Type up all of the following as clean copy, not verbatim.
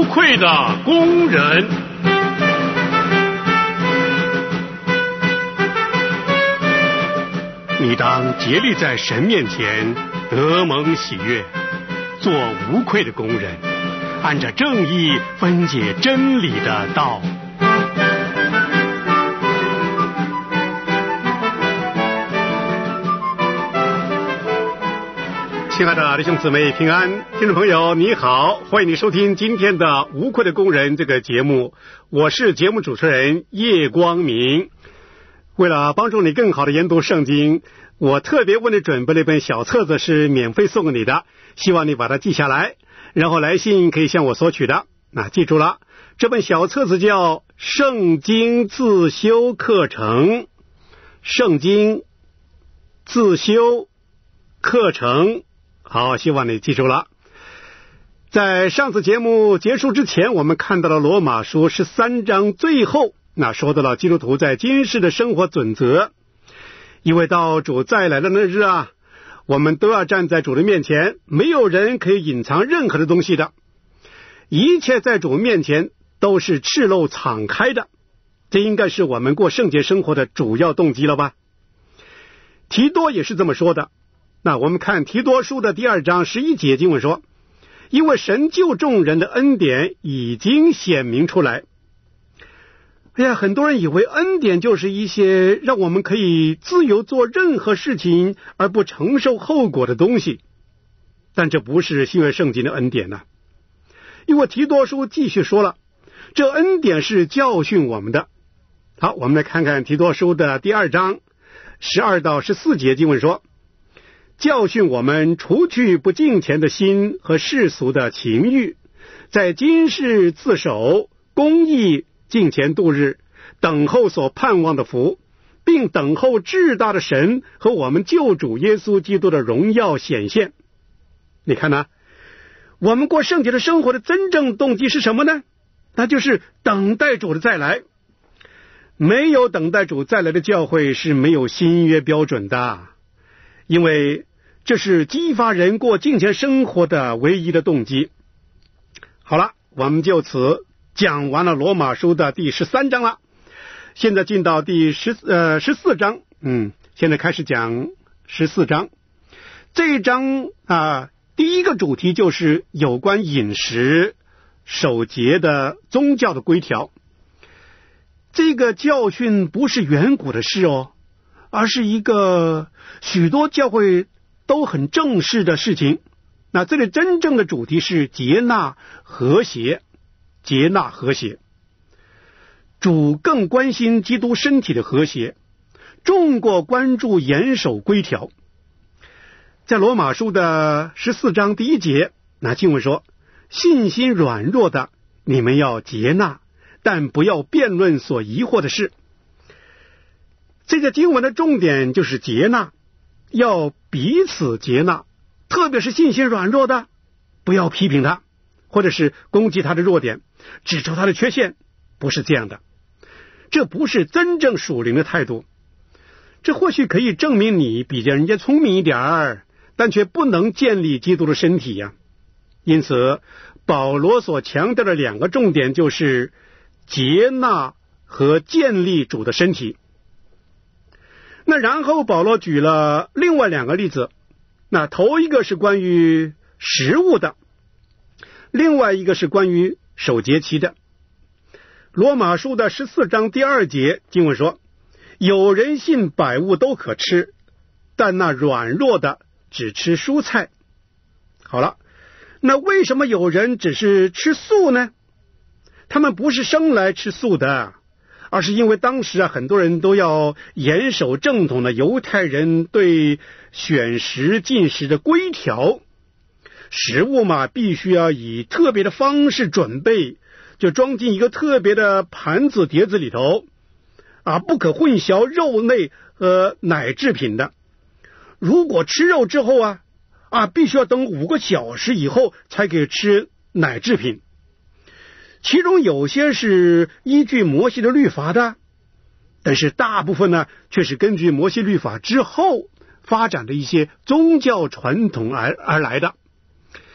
愧的工人。 你当竭力在神面前得蒙喜悦，做无愧的工人，按着正义分解真理的道。亲爱的弟兄姊妹平安，听众朋友你好，欢迎你收听今天的无愧的工人这个节目，我是节目主持人叶光明。为了帮助你更好的研读圣经，我特别为你准备了一本小册子，是免费送给你的，希望你把它记下来，然后来信可以向我索取的。那记住了，这本小册子叫圣经自修课程，圣经自修课程。好，希望你记住了。在上次节目结束之前，我们看到了罗马书13章最后，那说到了基督徒在今世的生活准则。因为到主再来的那日啊，我们都要站在主的面前，没有人可以隐藏任何的东西的，一切在主面前都是赤露敞开的，这应该是我们过圣洁生活的主要动机了吧。提多也是这么说的。那我们看提多书的第2章11节经文说，因为神救众人的恩典已经显明出来。哎呀，很多人以为恩典就是一些让我们可以自由做任何事情而不承受后果的东西，但这不是新约圣经的恩典呢。因为提多书继续说了，这恩典是教训我们的。好，我们来看看提多书的第2章12到14节经文说，教训我们除去不敬虔的心和世俗的情欲，在今世自守，公义敬虔度日，等候所盼望的福，并等候至大的神和我们救主耶稣基督的荣耀显现。你看呢，我们过圣洁的生活的真正动机是什么呢？那就是等待主的再来。没有等待主再来的教会是没有新约标准的，因为这是激发人过敬虔生活的唯一的动机。好了，我们就此讲完了罗马书的第13章了，现在进到第14章。现在开始讲14章。这一章第一个主题就是有关饮食守节的宗教的规条。这个教训不是远古的事哦，而是一个许多教会都很正式的事情。那这里真正的主题是接纳和谐，接纳和谐。主更关心基督身体的和谐，重过关注严守规条。在罗马书的14章第1节，那经文说，信心软弱的你们要接纳，但不要辩论所疑惑的事。这个经文的重点就是接纳，要彼此接纳，特别是信心软弱的，不要批评他，或者是攻击他的弱点，指出他的缺陷，不是这样的。这不是真正属灵的态度。这或许可以证明你比人家聪明一点儿，但却不能建立基督的身体呀。因此保罗所强调的2个重点就是接纳和建立主的身体。那然后保罗举了另外2个例子，那头一个是关于食物的，另外一个是关于守节期的。罗马书的14章第2节经文说，有人信百物都可吃，但那软弱的只吃蔬菜。好了，那为什么有人只是吃素呢？他们不是生来吃素的，而是因为当时很多人都要严守正统的犹太人对选食进食的规条。食物嘛，必须要以特别的方式准备，就装进一个特别的盘子碟子里头不可混淆肉类和奶制品的。如果吃肉之后必须要等5个小时以后才可以吃奶制品。其中有些是依据摩西的律法的，但是大部分呢却是根据摩西律法之后发展的一些宗教传统而来的。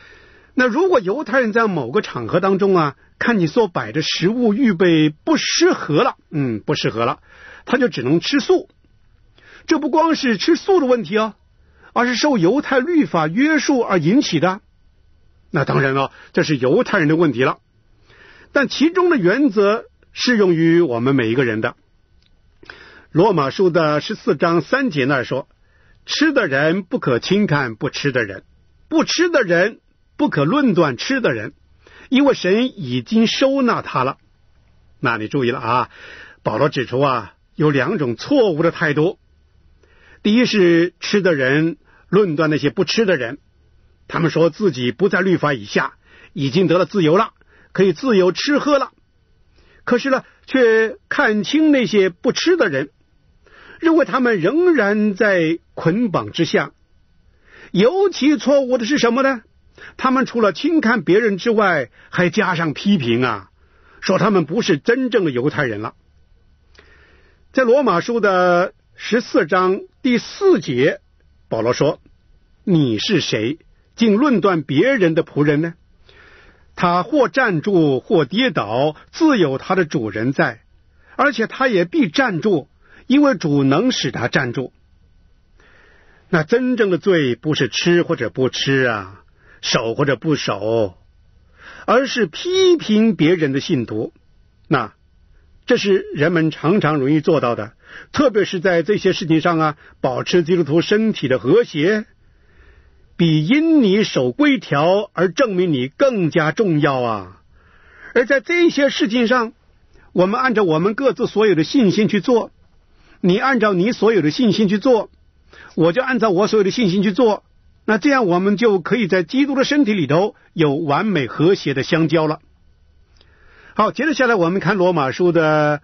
那如果犹太人在某个场合当中啊，看你所摆的食物预备不适合了，他就只能吃素。这不光是吃素的问题哦，而是受犹太律法约束而引起的。那当然了，这是犹太人的问题了。但其中的原则适用于我们每一个人的。罗马书的14章3节那儿说，吃的人不可轻看不吃的人，不吃的人不可论断吃的人，因为神已经收纳他了。那你注意了啊，保罗指出啊，有2种错误的态度。第一是吃的人论断那些不吃的人，他们说自己不在律法以下，已经得了自由了，可以自由吃喝了。可是呢，却看轻那些不吃的人，认为他们仍然在捆绑之下。尤其错误的是什么呢？他们除了轻看别人之外，还加上批评啊，说他们不是真正的犹太人了。在罗马书的14章第4节，保罗说，你是谁，竟论断别人的仆人呢？他或站住或跌倒，自有他的主人在，而且他也必站住，因为主能使他站住。那真正的罪不是吃或者不吃啊，守或者不守，而是批评别人的信徒。那这是人们常常容易做到的，特别是在这些事情上啊，保持基督徒身体的和谐，比因你守规条而证明你更加重要啊。而在这些事情上，我们按照我们各自所有的信心去做，你按照你所有的信心去做，我就按照我所有的信心去做，那这样我们就可以在基督的身体里头有完美和谐的相交了。好，接着下来我们看罗马书的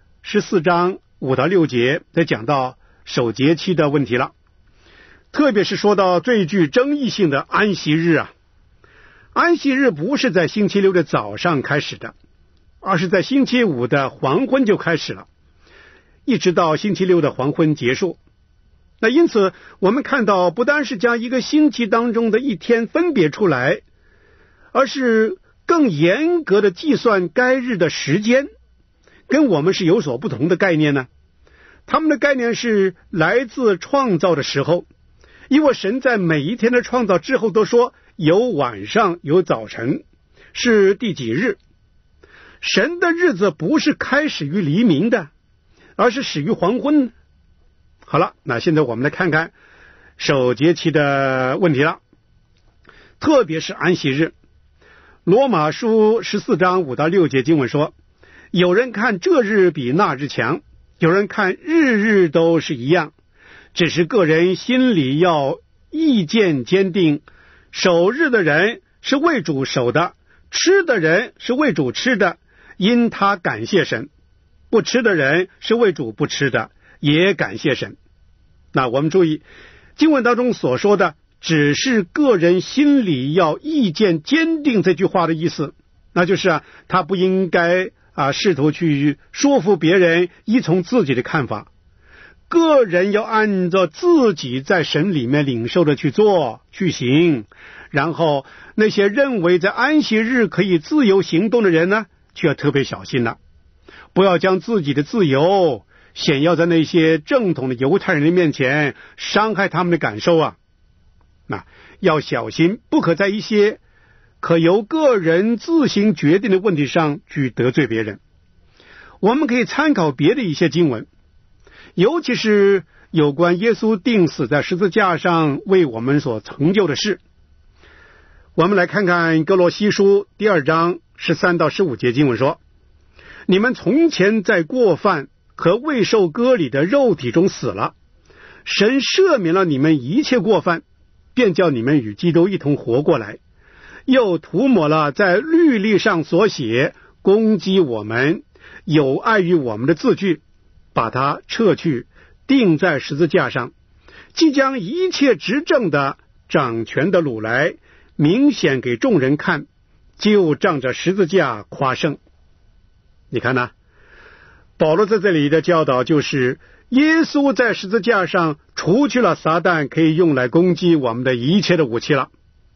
14章5到6节，在讲到守节期的问题了，特别是说到最具争议性的安息日啊。安息日不是在星期六的早上开始的，而是在星期五的黄昏就开始了，一直到星期六的黄昏结束。那因此我们看到，不单是将一个星期当中的一天分别出来，而是更严格的计算该日的时间，跟我们是有所不同的概念呢。他们的概念是来自创造的时候，因为神在每一天的创造之后都说有晚上有早晨，是第几日。神的日子不是开始于黎明的，而是始于黄昏。好了，那现在我们来看看守节期的问题了，特别是安息日。罗马书14章5到6节经文说，有人看这日比那日强，有人看日日都是一样，只是个人心里要意见坚定。守日的人是为主守的，吃的人是为主吃的，因他感谢神；不吃的人是为主不吃的，也感谢神。那我们注意经文当中所说的只是个人心里要意见坚定这句话的意思，那就是他不应该试图去说服别人依从自己的看法，个人要按照自己在神里面领受的去做去行。然后那些认为在安息日可以自由行动的人呢，却要特别小心了，不要将自己的自由显耀在那些正统的犹太人的面前，伤害他们的感受啊。那要小心，不可在一些可由个人自行决定的问题上去得罪别人。我们可以参考别的一些经文，尤其是有关耶稣钉死在十字架上为我们所成就的事。我们来看看哥罗西书第2章13到15节经文说，你们从前在过犯和未受割礼的肉体中死了，神赦免了你们一切过犯，便叫你们与基督一同活过来，又涂抹了在律例上所写攻击我们有碍于我们的字句，把它撤去，钉在十字架上，即将一切执政的掌权的掳来，明显给众人看，就仗着十字架夸胜。你看呢，保罗在这里的教导就是耶稣在十字架上除去了撒旦可以用来攻击我们的一切的武器了。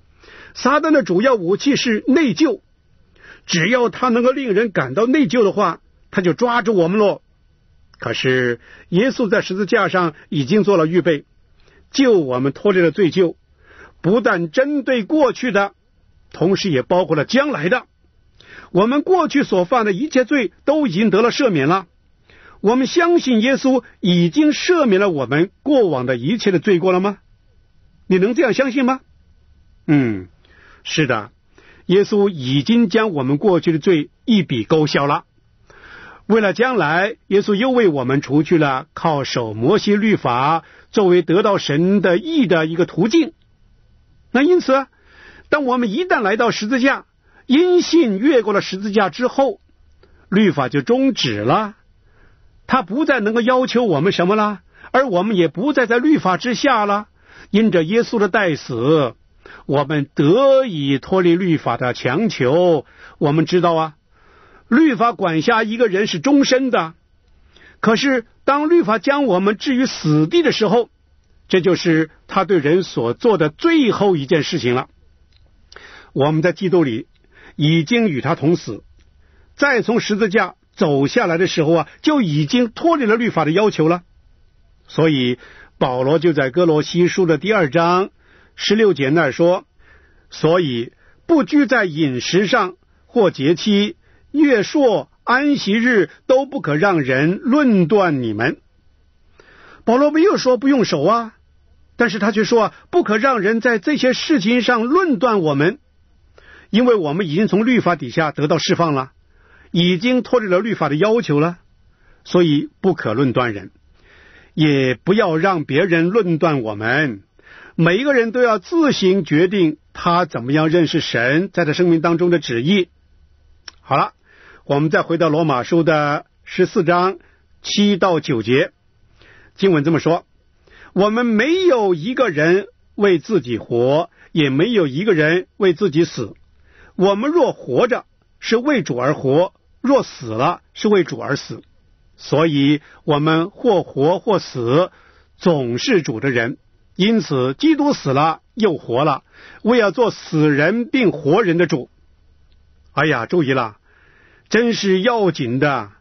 撒旦的主要武器是内疚，只要他能够令人感到内疚的话，他就抓住我们了。可是耶稣在十字架上已经做了预备，救我们脱离了罪疚，不但针对过去的，同时也包括了将来的。我们过去所犯的一切罪都已经得了赦免了，我们相信耶稣已经赦免了我们过往的一切的罪过了吗？你能这样相信吗？是的，耶稣已经将我们过去的罪一笔勾销了。为了将来，耶稣又为我们除去了靠守摩西律法作为得到神的义的一个途径。那因此，当我们一旦来到十字架，因信越过了十字架之后，律法就终止了，它不再能够要求我们什么了，而我们也不再在律法之下了。因着耶稣的代死，我们得以脱离律法的强求。我们知道啊，律法管辖一个人是终身的，可是当律法将我们置于死地的时候，这就是他对人所做的最后一件事情了。我们在基督里已经与他同死，再从十字架走下来的时候就已经脱离了律法的要求了。所以保罗就在哥罗西书的第2章16节那儿说，所以不拘在饮食上或节期、月朔、安息日，都不可让人论断你们。保罗没有说不用守但是他却说不可让人在这些事情上论断我们，因为我们已经从律法底下得到释放了，已经脱离了律法的要求了，所以不可论断人，也不要让别人论断我们。每一个人都要自行决定他怎么样认识神在他生命当中的旨意。好了，我们再回到罗马书的14章7到9节，经文这么说，我们没有一个人为自己活，也没有一个人为自己死。我们若活着，是为主而活；若死了，是为主而死。所以我们或活或死，总是主的人。因此基督死了又活了，为要做死人并活人的主。哎呀，注意了，真正要紧的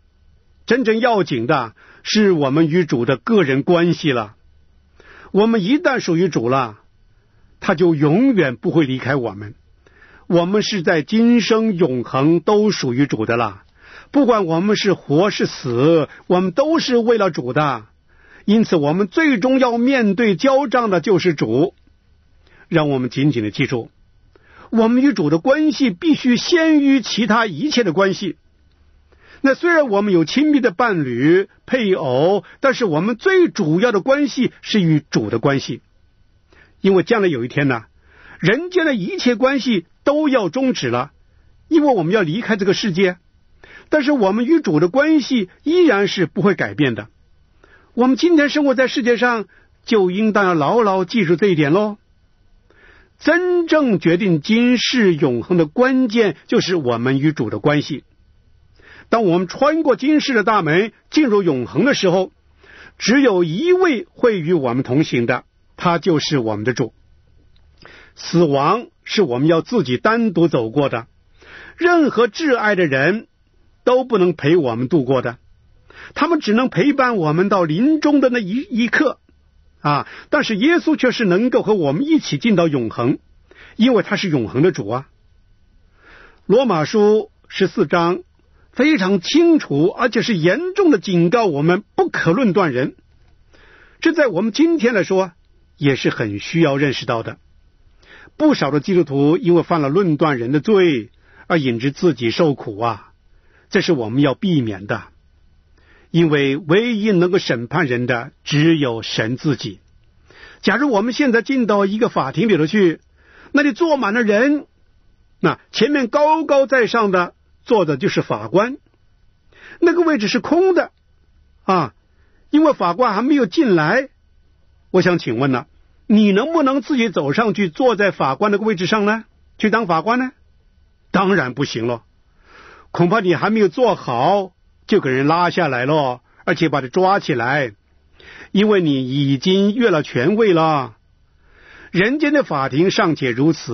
是我们与主的个人关系了。我们一旦属于主了，他就永远不会离开我们。我们是在今生永恒都属于主的了，不管我们是活是死，我们都是为了主的。因此我们最终要面对交账的就是主。让我们紧紧的记住，我们与主的关系必须先于其他一切的关系。那虽然我们有亲密的伴侣配偶，但是我们最主要的关系是与主的关系。因为将来有一天呢，人间的一切关系都要终止了，因为我们要离开这个世界，但是我们与主的关系依然是不会改变的。我们今天生活在世界上，就应当要牢牢记住这一点咯。真正决定今世永恒的关键就是我们与主的关系。当我们穿过今世的大门进入永恒的时候，只有一位会与我们同行的，他就是我们的主。死亡是我们要自己单独走过的，任何挚爱的人都不能陪我们度过的，他们只能陪伴我们到临终的那一刻但是耶稣却是能够和我们一起进到永恒，因为他是永恒的主罗马书14章非常清楚，而且是严重的警告我们不可论断人。这在我们今天来说也是很需要认识到的。不少的基督徒因为犯了论断人的罪而引致自己受苦这是我们要避免的。因为唯一能够审判人的只有神自己。假如我们现在进到一个法庭里头去，那里坐满了人，那前面高高在上的坐的就是法官，那个位置是空的因为法官还没有进来。我想请问你能不能自己走上去坐在法官那个位置上呢，去当法官呢？当然不行了，恐怕你还没有坐好就给人拉下来了，而且把他抓起来，因为你已经越了权位了。人间的法庭尚且如此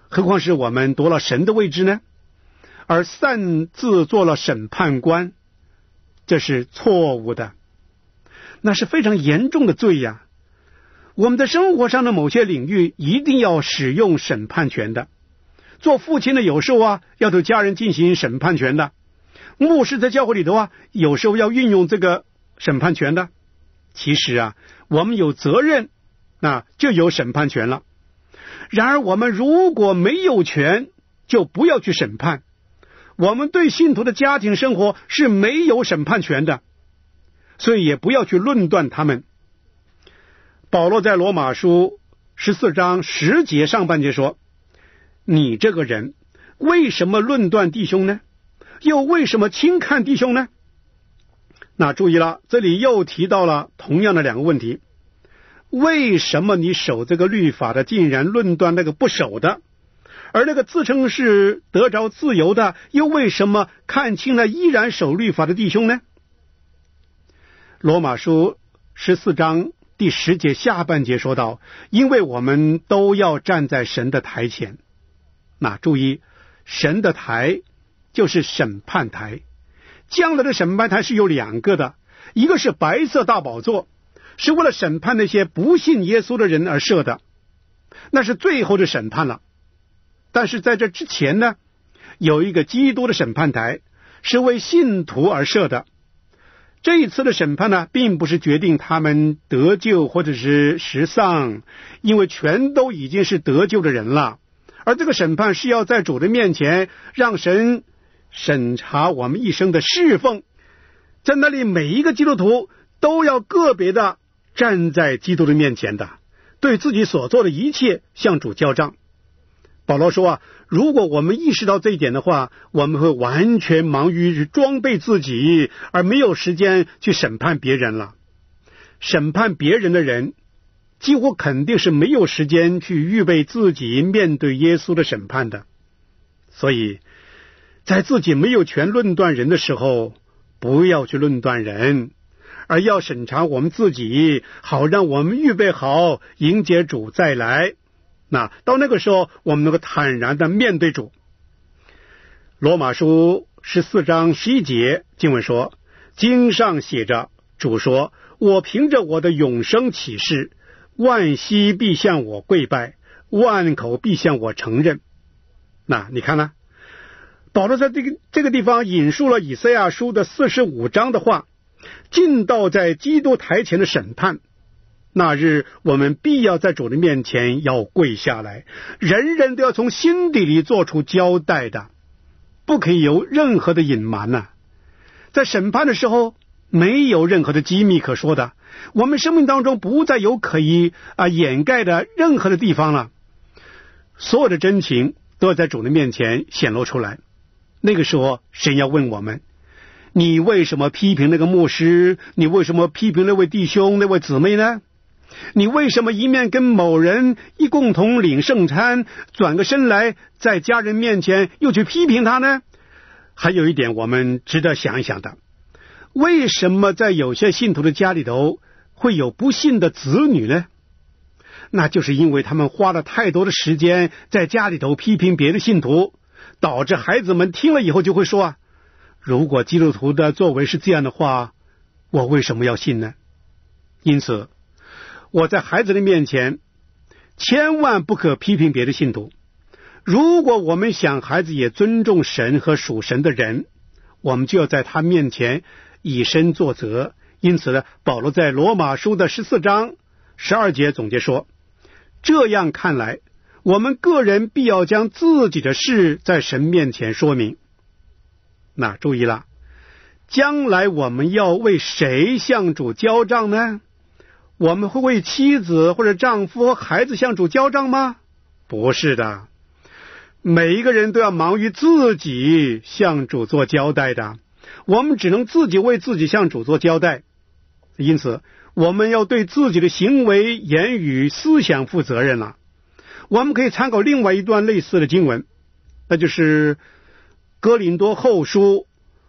何况是我们夺了神的位置呢？而擅自做了审判官，这是错误的，那是非常严重的罪呀。我们的生活上的某些领域一定要使用审判权的，做父亲的有时候要对家人进行审判权的，牧师在教会里头有时候要运用这个审判权的。其实我们有责任，那就有审判权了。然而我们如果没有权，就不要去审判。我们对信徒的家庭生活是没有审判权的，所以也不要去论断他们。保罗在罗马书14章10节上半节说，你这个人为什么论断弟兄呢？又为什么轻看弟兄呢？那注意了，这里又提到了同样的两个问题。为什么你守这个律法的竟然论断那个不守的？而那个自称是得着自由的，又为什么看清了依然守律法的弟兄呢？罗马书14章第10节下半节说到，因为我们都要站在神的台前。那注意，神的台就是审判台。将来的审判台是有两个的，一个是白色大宝座，是为了审判那些不信耶稣的人而设的，那是最后的审判了。但是在这之前呢，有一个基督的审判台，是为信徒而设的。这一次的审判呢，并不是决定他们得救或者是实丧，因为全都已经是得救的人了。而这个审判是要在主的面前，让神审查我们一生的侍奉。在那里每一个基督徒都要个别的站在基督的面前的，对自己所做的一切向主交账。保罗说如果我们意识到这一点的话，我们会完全忙于装备自己，而没有时间去审判别人了。审判别人的人几乎肯定是没有时间去预备自己面对耶稣的审判的。所以在自己没有权论断人的时候，不要去论断人，而要审查我们自己，好让我们预备好迎接主再来。那到那个时候，我们能够坦然的面对主。罗马书14章11节经文说，经上写着，主说，我凭着我的永生启示，万膝必向我跪拜，万口必向我承认。那你看呢？保罗在这个地方引述了以赛亚书的45章的话，尽到在基督台前的审判。那日我们必要在主的面前要跪下来，人人都要从心底里做出交代的，不可以有任何的隐瞒在审判的时候没有任何的机密可说的，我们生命当中不再有可以掩盖的任何的地方了，所有的真情都要在主的面前显露出来。那个时候神要问我们，你为什么批评那个牧师？你为什么批评那位弟兄那位姊妹呢？你为什么一面跟某人一共同领圣餐，转个身来在家人面前又去批评他呢？还有一点我们值得想一想的，为什么在有些信徒的家里头会有不信的子女呢？那就是因为他们花了太多的时间在家里头批评别的信徒，导致孩子们听了以后就会说如果基督徒的作为是这样的话，我为什么要信呢？因此我在孩子的面前千万不可批评别的信徒。如果我们想孩子也尊重神和属神的人，我们就要在他面前以身作则。因此呢，保罗在罗马书的14章12节总结说，这样看来，我们个人必要将自己的事在神面前说明。那注意了，将来我们要为谁向主交账呢？我们会为妻子或者丈夫和孩子向主交账吗？不是的，每一个人都要忙于自己向主做交代的，我们只能自己为自己向主做交代。因此我们要对自己的行为、言语、思想负责任了。我们可以参考另外一段类似的经文，那就是哥林多后书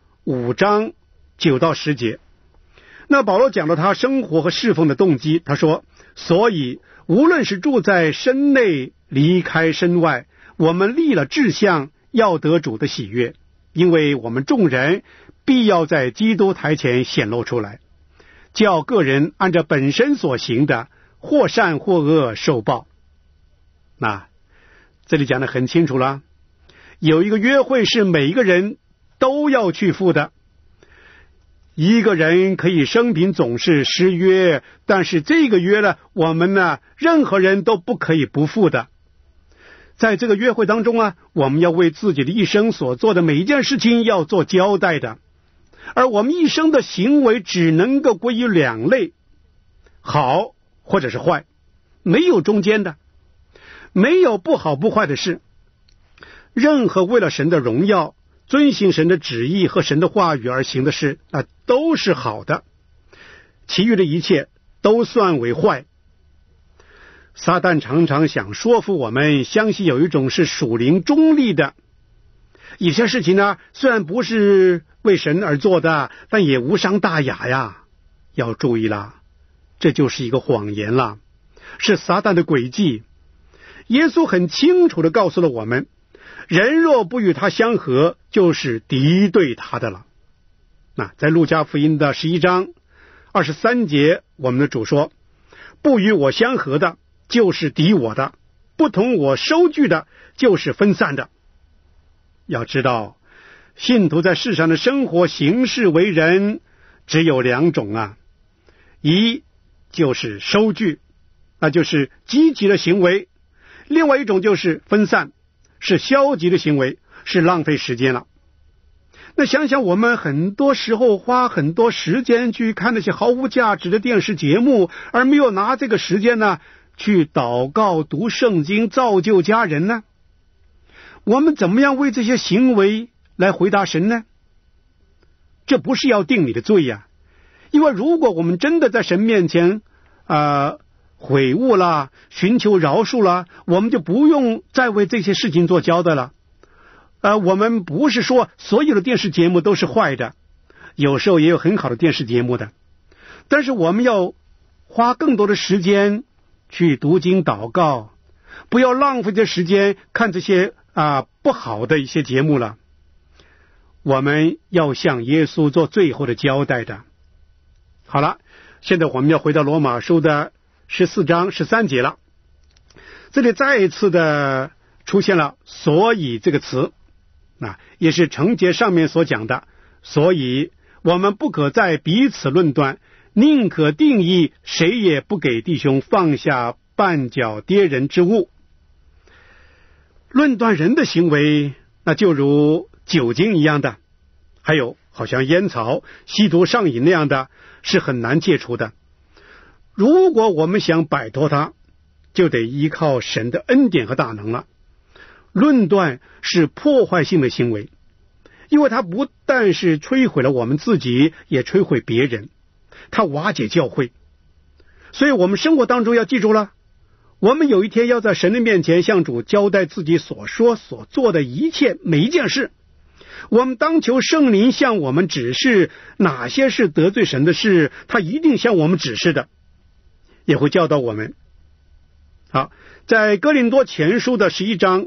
5章9到10节。那保罗讲了他生活和侍奉的动机，他说，所以无论是住在身内离开身外， 我们立了志向，要得主的喜悦，因为我们众人必要在基督台前显露出来，叫个人按照本身所行的，或善或恶受报。那这里讲得很清楚了，有一个约会是每一个人都要去赴的。一个人可以生平总是失约，但是这个约呢，我们呢，任何人都不可以不赴的。在这个约会当中啊，我们要为自己的一生所做的每一件事情要做交代的，而我们一生的行为只能够归于两类，好或者是坏，没有中间的，没有不好不坏的事。任何为了神的荣耀，遵行神的旨意和神的话语而行的事，都是好的，其余的一切都算为坏。撒旦常常想说服我们相信有一种是属灵中立的，有些事情呢，虽然不是为神而做的，但也无伤大雅呀。要注意啦，这就是一个谎言啦，是撒旦的诡计。耶稣很清楚地告诉了我们，人若不与他相合，就是敌对他的了。那在路加福音的11章23节，我们的主说，不与我相合的就是敌我的，不同我收据的就是分散的。要知道，信徒在世上的生活行事为人只有两种啊，一就是收据，那就是积极的行为；另外一种就是分散，是消极的行为，是浪费时间了。那想想我们很多时候花很多时间去看那些毫无价值的电视节目，而没有拿这个时间呢去祷告、读圣经、造就家人呢？我们怎么样为这些行为来回答神呢？这不是要定你的罪呀，因为如果我们真的在神面前悔悟了，寻求饶恕了，我们就不用再为这些事情做交代了。我们不是说所有的电视节目都是坏的，有时候也有很好的电视节目的，但是我们要花更多的时间去读经祷告，不要浪费的时间看这些不好的一些节目了。我们要向耶稣做最后的交代的。好了，现在我们要回到罗马书的14章13节了。这里再一次的出现了所以这个词，也是承接上面所讲的，所以我们不可再彼此论断，宁可定义谁也不给弟兄放下绊脚跌人之物。论断人的行为，那就如酒精一样的，还有好像烟草、吸毒上瘾那样的，是很难戒除的。如果我们想摆脱它，就得依靠神的恩典和大能了。论断是破坏性的行为，因为它不但是摧毁了我们自己，也摧毁别人，它瓦解教会。所以我们生活当中要记住了，我们有一天要在神的面前向主交代自己所说所做的一切每一件事。我们当求圣灵向我们指示哪些是得罪神的事，他一定向我们指示的，也会教导我们。好，在哥林多前书的11章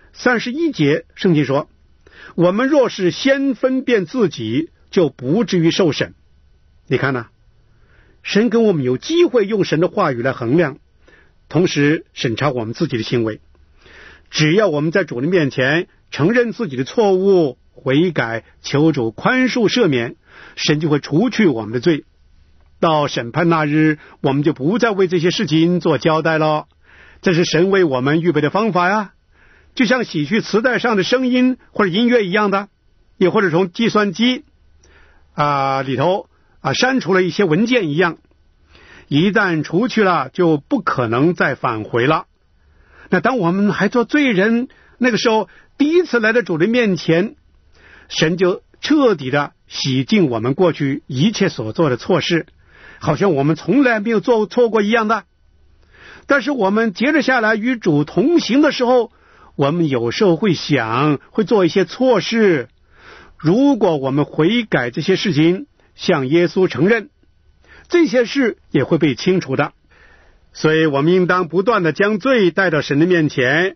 31节，圣经说，我们若是先分辨自己，就不至于受审。你看呢，神给我们有机会用神的话语来衡量，同时审查我们自己的行为。只要我们在主的面前承认自己的错误，悔改，求主宽恕赦免，神就会除去我们的罪。到审判那日，我们就不再为这些事情做交代了。这是神为我们预备的方法呀，就像洗去磁带上的声音或者音乐一样的，也或者从计算机里头删除了一些文件一样，一旦除去了，就不可能再返回了。那当我们还做罪人，那个时候第一次来到主的面前，神就彻底的洗净我们过去一切所做的错事，好像我们从来没有做错过一样的。但是我们接着下来与主同行的时候，我们有时候会做一些错事。如果我们悔改这些事情，向耶稣承认，这些事也会被清除的。所以我们应当不断的将罪带到神的面前，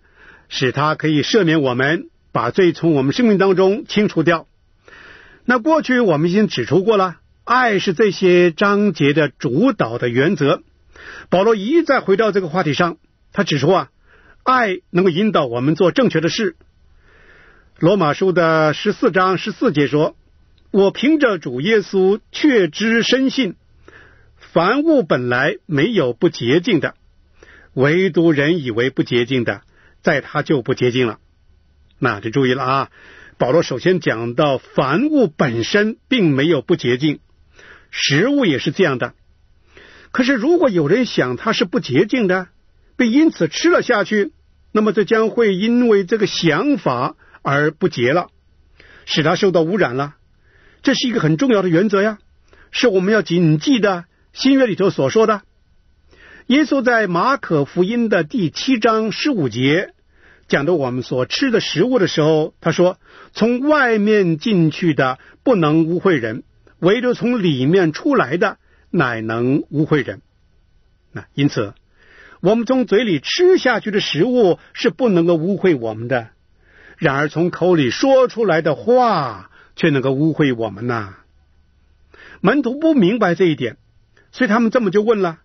使他可以赦免我们，把罪从我们生命当中清除掉。那过去我们已经指出过了，爱是这些章节的主导的原则。保罗一再回到这个话题上，他指出爱能够引导我们做正确的事。罗马书的14章14节说，我凭着主耶稣确知深信，凡物本来没有不洁净的，唯独人以为不洁净的，在他就不洁净了。那就注意了保罗首先讲到凡物本身并没有不洁净，食物也是这样的。可是如果有人想它是不洁净的，被因此吃了下去，那么这将会因为这个想法而不洁了，使它受到污染了。这是一个很重要的原则呀，是我们要谨记的。新约里头所说的，耶稣在马可福音的第7章15节讲到我们所吃的食物的时候，他说，从外面进去的不能污秽人，唯独从里面出来的乃能污秽人。因此我们从嘴里吃下去的食物是不能够污秽我们的，然而从口里说出来的话却能够污秽我们门徒不明白这一点，所以他们这么就问了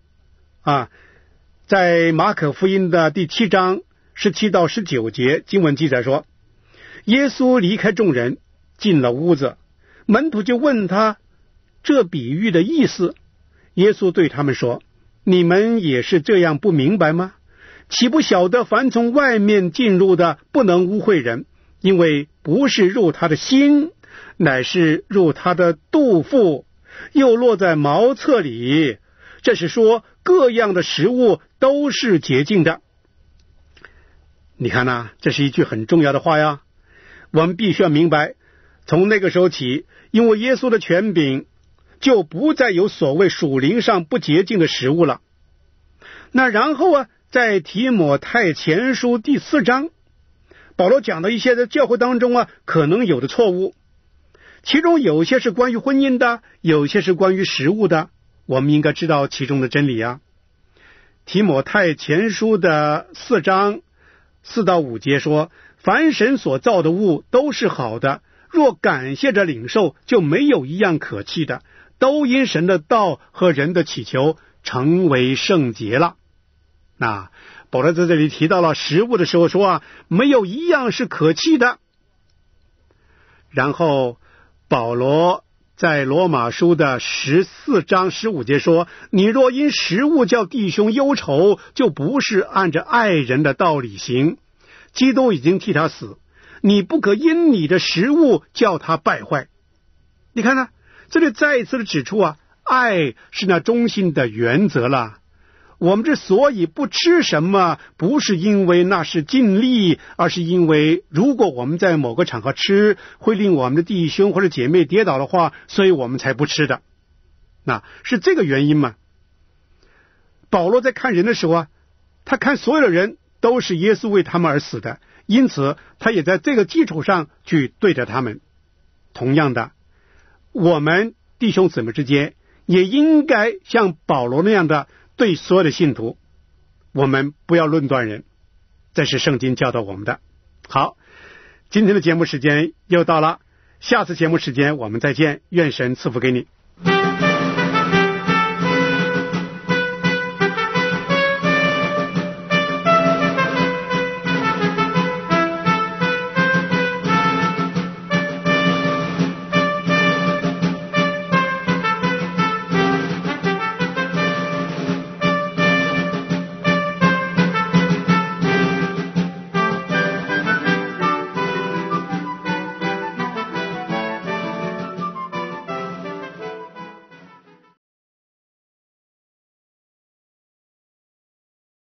在马可福音的第7章17到19节经文记载说，耶稣离开众人进了屋子，门徒就问他这比喻的意思。耶稣对他们说，你们也是这样不明白吗？岂不晓得凡从外面进入的不能污秽人，因为不是入他的心，乃是入他的肚腹，又落在茅厕里。这是说各样的食物都是洁净的。你看这是一句很重要的话呀。我们必须要明白，从那个时候起，因为耶稣的权柄，就不再有所谓属灵上不洁净的食物了。那然后在提摩太前书第4章，保罗讲的一些在教会当中可能有的错误，其中有些是关于婚姻的，有些是关于食物的，我们应该知道其中的真理提摩太前书的4章4到5节说，凡神所造的物都是好的，若感谢着领受，就没有一样可弃的，都因神的道和人的祈求成为圣洁了。那保罗在这里提到了食物的时候说没有一样是可弃的。然后保罗在罗马书的14章15节说，你若因食物叫弟兄忧愁，就不是按着爱人的道理行。基督已经替他死，你不可因你的食物叫他败坏。你看这里再一次的指出爱是那中心的原则了。我们之所以不吃什么，不是因为那是尽力，而是因为如果我们在某个场合吃，会令我们的弟兄或者姐妹跌倒的话，所以我们才不吃的。是这个原因吗？保罗在看人的时候他看所有的人都是耶稣为他们而死的，因此他也在这个基础上去对待他们。同样的，我们弟兄姊妹之间也应该像保罗那样的对所有的信徒，我们不要论断人，这是圣经教导我们的。好，今天的节目时间又到了，下次节目时间我们再见，愿神赐福给你。